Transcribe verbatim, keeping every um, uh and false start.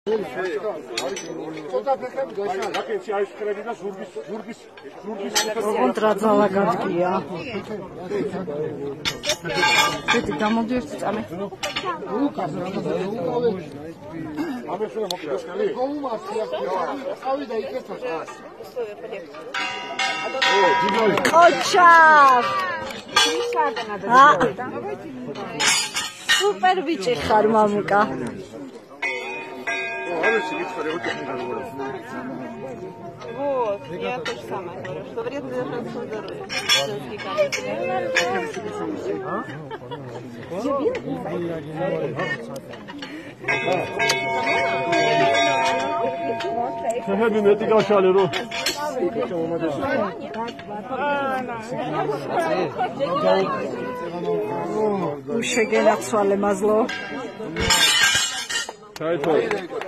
კონტრაძალა გადგია. Ცეთი გამოდი ერთი წამი. ამეშურა მოკლედ. გაუმართია. ავიდა იქეთან. ოჩა! Super bici xar mamuka. Вот, я то же самое говорю, что вредно для женского здоровья. Hadi ne tika şalero. Უშეგენაცვალე მაზლო. Çay koy.